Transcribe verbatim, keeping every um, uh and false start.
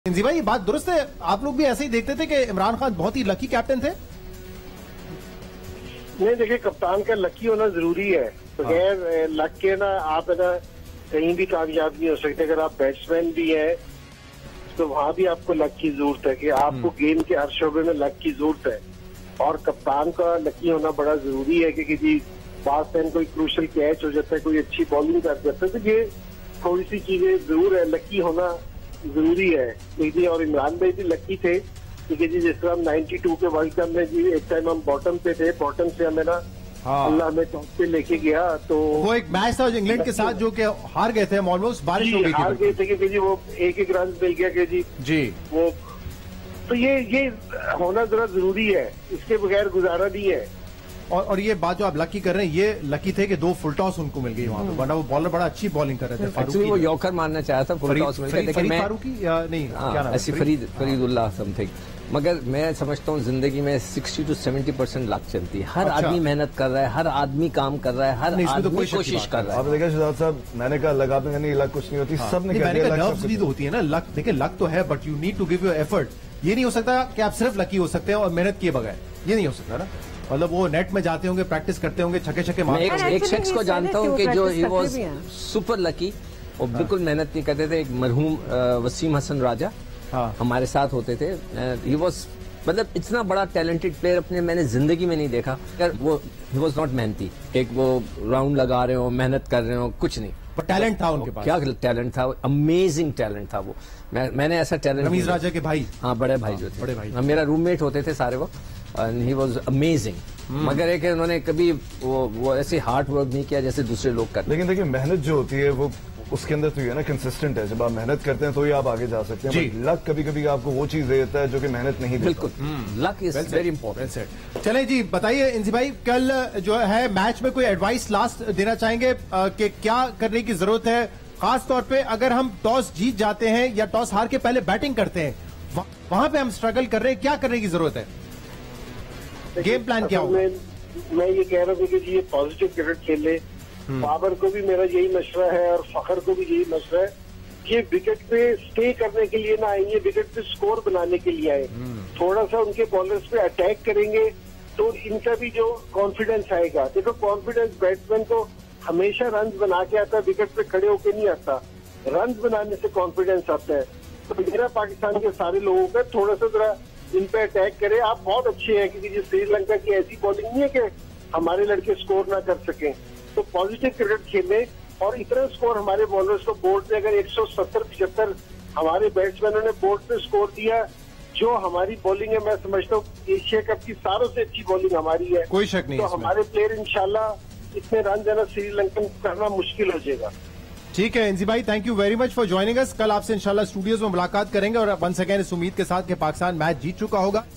इंजी भाई, ये बात दुरुस्त है? आप लोग भी ऐसे ही देखते थे कि इमरान खान बहुत ही लकी कैप्टन थे? नहीं, देखिए, कप्तान का लकी होना जरूरी है। बगैर हाँ। लक के ना आप है ना कहीं भी कामयाब नहीं हो सकते। अगर आप बैट्समैन भी हैं तो वहां भी आपको लक की जरूरत है कि आपको गेम के हर शोबे में लक की जरूरत है। और कप्तान का लकी होना बड़ा जरूरी है क्योंकि जी पास टाइम कोई क्रूशल कैच हो जाता है, कोई अच्छी बॉलिंग कर जाता है, तो ये थोड़ी सी चीजें जरूर है, लकी होना जरूरी है। लेकिन और इमरान भाई भी लकी थे क्योंकि जी जिस तरह हम बानवे के वर्ल्ड कप में जी एक टाइम हम बॉटम पे थे, बॉटम से हमें ना हाँ। अल्लाह हमें टॉप पे लेके गया। तो वो एक मैच था इंग्लैंड के साथ जो कि हार गए थे, ऑलमोस्ट बारिश हो गई थी, हार गए थे क्योंकि जी वो एक एक रन मिल गया कि जी जी वो तो ये ये होना जरा जरूरी है, इसके बगैर गुजारा नहीं है। और, और ये बात जो आप लकी कर रहे हैं, ये लकी थे कि दो फुल टॉस उनको मिल गई वहां पे, वरना वो बॉलर बड़ा अच्छी बॉलिंग कर रहे थे। एक्चुअली वो यॉर्कर मारना चाहा था, फुल टॉस मिल गया, लेकिन मैं फारूकी या नहीं क्या नाम ऐसी फरीद फरीदुल्लाह समथिंग। मगर मैं समझता हूँ जिंदगी में साठ टू सत्तर परसेंट लक चलती है। हर अच्छा। आदमी मेहनत कर रहा है, हर आदमी काम कर रहा है, हर आदमी तो कोशिश कर रहा है। आप देखिए शहजाद साहब, मैंने कहा लग आपने नहीं लक कुछ नहीं होती, सबने कहा नर्व्स भी तो होती है ना। लक देखिए, लक तो है but you need to give your effort. ये नहीं हो सकता कि आप सिर्फ लकी हो सकते हैं और मेहनत किए बगैर, ये नहीं हो सकता ना। मतलब वो नेट में जाते होंगे, प्रैक्टिस करते होंगे, छक्के छक्के मारते होंगे। एक, एक शख्स को जानता हूँ कि जो ही वाज सुपर लकी और बिल्कुल मेहनत नहीं करते थे, एक मरहूम वसीम हसन राजा हाँ। हमारे साथ होते थे। ही वाज मतलब इतना बड़ा टैलेंटेड प्लेयर अपने मैंने जिंदगी में नहीं देखा। वो ही वाज नॉट मेहनती, एक वो राउंड लगा रहे हो, मेहनत कर रहे हो, कुछ नहीं, पर टैलेंट था उनके पास। क्या टैलेंट था, अमेजिंग टैलेंट था वो। मैं, मैंने ऐसा टैलेंट रमीज राजा के भाई हाँ बड़े भाई जो थे, बड़े भाई मेरा रूममेट होते थे सारे वो, एंड ही वाज अमेजिंग। मगर एक उन्होंने कभी वो वो ऐसे हार्ड वर्क नहीं किया जैसे दूसरे लोग करते। लेकिन देखिए मेहनत जो होती है वो उसके अंदर तो ये ना कंसिस्टेंट है। जब आप मेहनत करते हैं तो ही आप आगे जा सकते हैं। लक कभी कभी आपको वो चीज दे देता है जो कि मेहनत नहीं देता। बिल्कुल, लक इज वेरी इंपॉर्टेंट। चलें जी, बताइए इंजी भाई, कल जो है मैच में कोई एडवाइस लास्ट देना चाहेंगे कि क्या करने की जरूरत है, खास तौर पे अगर हम टॉस जीत जाते हैं या टॉस हार के पहले बैटिंग करते हैं, वहां पे हम स्ट्रगल कर रहे हैं, क्या करने की जरूरत है, गेम प्लान क्या होगा? मैं ये कह रहा हूँ कि ये पॉजिटिव क्रिकेट खेले। बाबर को भी मेरा यही मशवरा है और फखर को भी यही मशवरा है कि विकेट पे स्टे करने के लिए ना आएंगे, विकेट पे स्कोर बनाने के लिए आए। थोड़ा सा उनके बॉलर्स पे अटैक करेंगे तो इनका भी जो कॉन्फिडेंस आएगा। देखो, कॉन्फिडेंस बैट्समैन को हमेशा रन बना के आता है, विकेट पे खड़े होके नहीं आता। रन बनाने से कॉन्फिडेंस आता है। तो मेरा पाकिस्तान के सारे लोगों का थोड़ा सा जरा इन पे अटैक करे। आप बहुत अच्छे हैं क्योंकि श्रीलंका की ऐसी बॉलिंग नहीं है कि हमारे लड़के स्कोर ना कर सकें। तो पॉजिटिव क्रिकेट खेले और इतना स्कोर हमारे बॉलर्स को बोर्ड पे अगर एक सौ सत्तर पचहत्तर हमारे बैट्समैनों ने बोर्ड पे स्कोर दिया, जो हमारी बॉलिंग है मैं समझता हूँ एशिया कप की सारों से अच्छी बॉलिंग हमारी है, कोई शक नहीं। तो हमारे प्लेयर इंशाल्लाह इतने रन देना श्रीलंकन करना मुश्किल हो जाएगा। ठीक है इंजी भाई, thank you very much for joining us. कल आपसे इंशाल्लाह स्टूडियोज में मुलाकात करेंगे और वंस अगेन इस उम्मीद के साथ कि पाकिस्तान मैच जीत चुका होगा।